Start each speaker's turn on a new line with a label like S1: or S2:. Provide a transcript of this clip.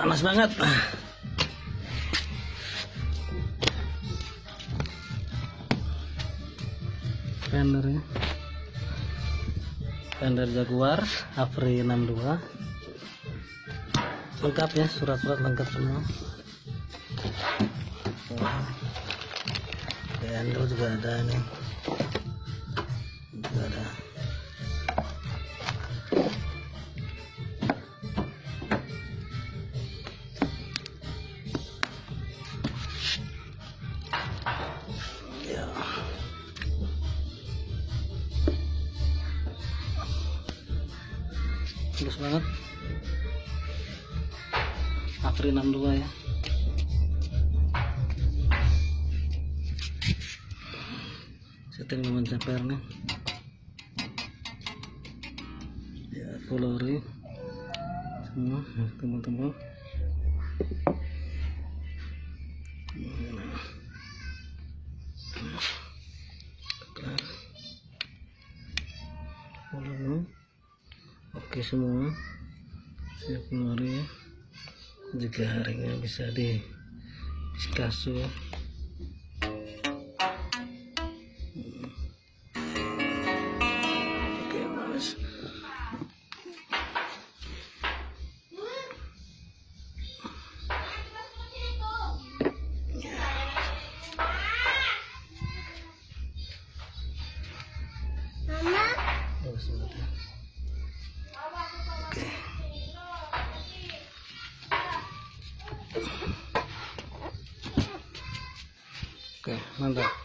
S1: panas banget. Fendernya, Fender Jaguar Avri 62, lengkap ya, surat-surat lengkap semua. Handle juga ada nih, juga ada. Ya. Bagus banget. Avri 62 ya. Setting dengan cepernya. Ya, full ori. Semua tembul-tembul. Oke semua, siap ori ya. Jika harinya bisa di Picasso ya. Oke mas. Oke, mantap.